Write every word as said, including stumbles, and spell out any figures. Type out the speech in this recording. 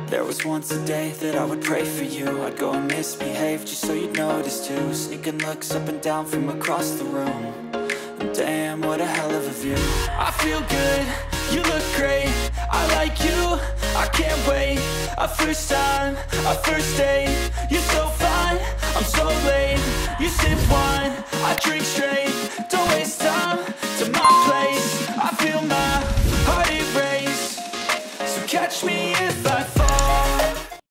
There was once a day that I would pray for you. I'd go and misbehave just so you'd notice too. Sneaking looks up and down from across the room. And damn, what a hell of a view. I feel good, you look great, I like you, I can't wait. A first time, a first date. You're so fine, I'm so late. You sip wine, I drink straight. Don't waste